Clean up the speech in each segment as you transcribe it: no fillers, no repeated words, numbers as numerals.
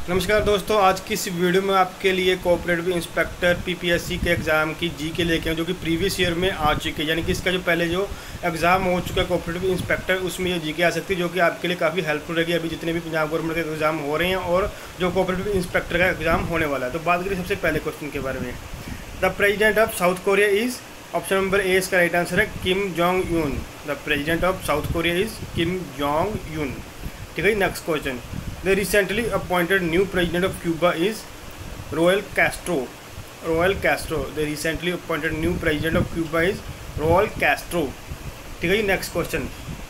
नमस्कार दोस्तों, आज की इस वीडियो में आपके लिए कोऑपरेटिव इंस्पेक्टर पीपीएससी के एग्ज़ाम की जीके लेके हैं जो कि प्रीवियस ईयर में आ चुके हैं। यानी कि इसका जो पहले जो एग्ज़ाम हो चुका है कोऑपरेटिव इंस्पेक्टर, उसमें ये जीके आ सकती है जो कि आपके लिए काफ़ी हेल्पफुल रहेगी अभी जितने भी पंजाब गवर्नमेंट के एग्ज़ाम हो रहे हैं और जो कोऑपरेटिव इंस्पेक्टर का एग्ज़ाम होने वाला है। तो बात करें सबसे पहले क्वेश्चन के बारे में। The president of South Korea is, option number A इसका राइट आंसर है Kim Jong Un. The president of South Korea is Kim Jong Un. ठीक है, next question. The recently appointed new president of Cuba is Raúl Castro. Raúl Castro. The recently appointed new president of Cuba is Raúl Castro. ठीक है जी, next question.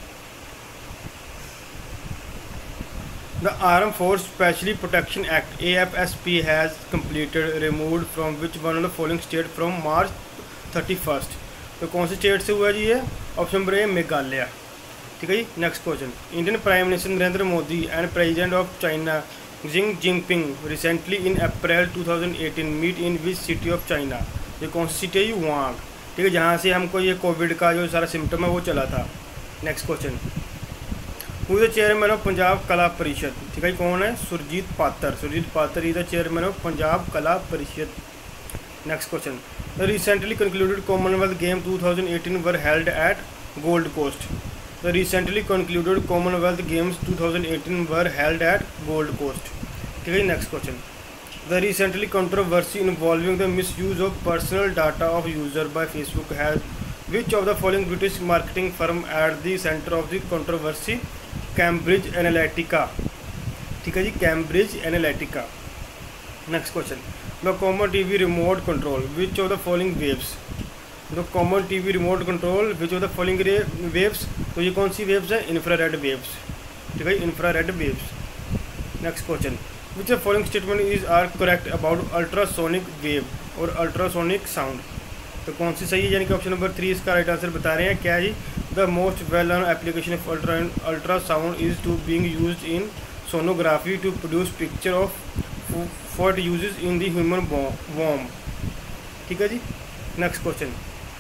The Armed Force Specially Protection Act AFSP has completed removed from which one of the following state from March 31st। तो कौन से state से हुआ जी ये? Option number A Meghalaya. ठीक है जी, next question. Indian prime minister Narendra Modi and president of China जिंग Jinping recently in April 2018 meet in which city of China. ये कौन सी सिटी है? युआंग। ठीक है, जहाँ से हमको ये कोविड का जो सारा सिम्टम है वो चला था। Next question. Who is the chairman of Punjab Kala Parishad. ठीक है, कौन है? Surjit Patar. Surjit Patar is the chairman of Punjab Kala Parishad. Next question. The recently concluded Commonwealth game 2018 were held at Gold Coast. The recently concluded Commonwealth Games 2018 were held at Gold Coast. ठीक है, next question. The recently controversy involving the misuse of personal data of user by Facebook has which of the following British marketing firm at the center of the controversy? Cambridge Analytica. ठीक है जी, Cambridge Analytica. Next question. The common TV remote control which of the following waves? The common TV remote control which of the following waves. तो ये कौन सी waves है? Infrared waves. ठीक है, infrared waves. Next question. Which of following statement is are correct about ultrasonic wave और ultrasonic sound. तो कौन सी सही है? यानी कि ऑप्शन नंबर 3 इसका राइट आंसर बता रहे हैं। क्या है? The most well known application of ultrasound is to being used in sonography to produce picture of for uses in the human वॉर्म। ठीक है जी, next question.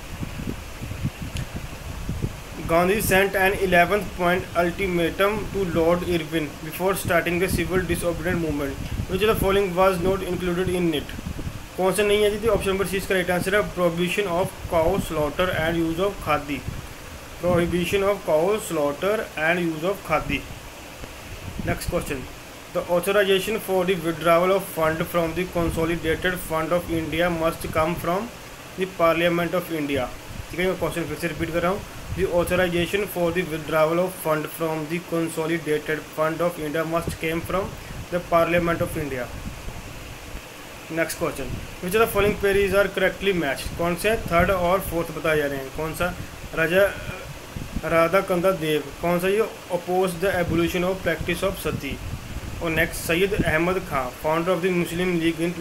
Gandhi sent an 11th point ultimatum to Lord Irwin before starting the civil disobedience movement. Which of the following was not included in it? कौन सा नहीं है जी? Option number C इसका right answer है prohibition of cow slaughter and use of khadi. Prohibition of cow slaughter and use of khadi. Next question. The authorization for the withdrawal of fund from the consolidated fund of India must come from the parliament of India. ठीक है, मैं question फिर से repeat कर रहा हूँ। The authorization for the withdrawal of fund from the consolidated fund of India must came from the Parliament of India. Next question. Which of the following queries are correctly matched? कौन से third और fourth बताए जा रहे हैं? कौन सा? राधा कंदा देव। कौन सा? ये oppose the abolition of practice of sati। और next Syed Ahmad Khan founder of the Muslim League in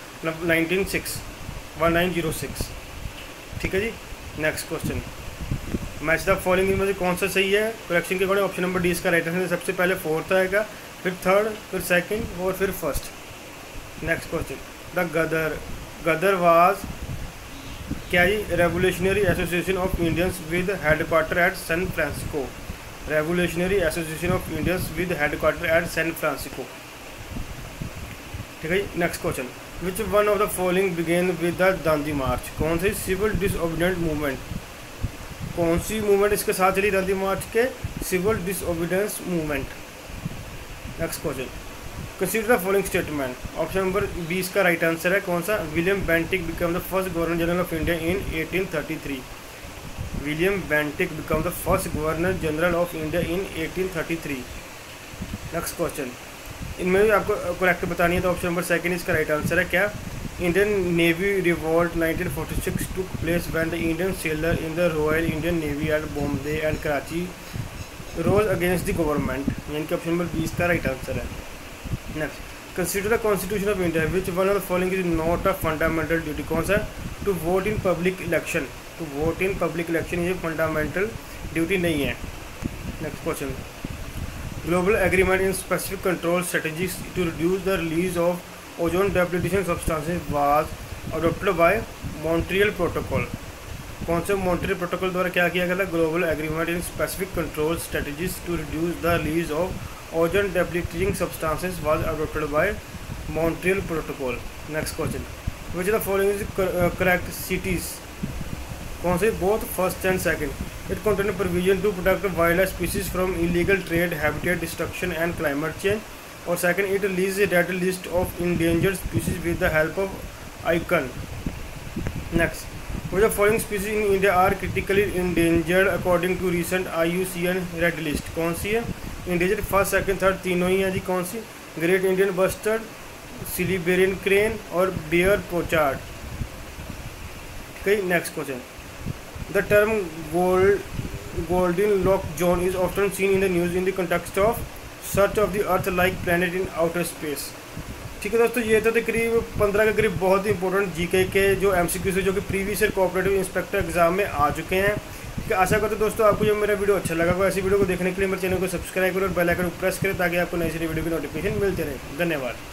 1906। ठीक है जी, next question. Match the following में से कौन सा सही है? करेक्शन के अकॉर्डिंग ऑप्शन नंबर डी इसका राइट आंसर। सबसे पहले फोर्थ आएगा, फिर थर्ड, फिर सेकंड और फिर first. Next question. The Ghadar was क्या जी? Revolutionary association of Indians with headquarter at San Francisco. Revolutionary association of Indians with headquarter at San Francisco. ठीक है, next question. Which one of the following began with the Dandi march. कौन सी civil डिसओबीडिएंट movement? कौन सी movement इसके साथ चली? Dandi march के civil disobedience movement. Next question. Consider the following statement. Option number 20 का राइट आंसर है। कौन सा? William Bentinck become the first governor general of India in 1833। William Bentinck become the first governor general of India in 1833। Next question. इनमें भी आपको correct बतानी है, तो ऑप्शन नंबर सेकंड इसका राइट आंसर है। क्या? Indian Navy revolt 1946 took place when the Indian sailor in the Royal Indian Navy at Bombay and Karachi rose against the government। यानी कि ऑप्शन नंबर 20 का राइट आंसर है। Next. Consider the constitution of India which one of the following is not a fundamental duty. कौन सा? To vote in public election. To vote in public election ये fundamental duty नहीं है। Next question. Global agreement in specific control strategies to reduce the release of ozone depletion substances was adopted by Montreal protocol. कौन से Montreal protocol द्वारा क्या किया गया था? Global agreement in specific control strategies to reduce the release of ozone depleting substances was adopted by Montreal protocol. Next question, which the following is correct cities? कौन से? Both first and second. It contain provision to protect wildlife species from illegal trade, habitat destruction and climate change. और second, it release a red list of endangered species with the help of icon. Next, which of the following species in India are critically endangered according to recent IUCN red list? कौन सी है endangered? First second third तीनों ही हैं जी। कौन सी? Great Indian bustard, Siberian crane और Baer's pochard. ठीक। Next question, the term golden lock zone is often seen in the news in the context of search of the earth like planet in outer space. ठीक है दोस्तों, ये तो करीब 15 के करीब बहुत ही इंपॉर्टेंट जीके के जो एमसीक्यूज है जो कि previous year cooperative inspector exam में आ चुके हैं। ठीक है, आशा करते दोस्तों आपको जो मेरा वीडियो अच्छा लगा, ऐसी वीडियो को देखने के लिए मेरे चैनल को सब्सक्राइब करें और बेल आइकन को प्रेस करें ताकि आपको नई वीडियो की नोटिफिकेशन मिलते रहे। धन्यवाद।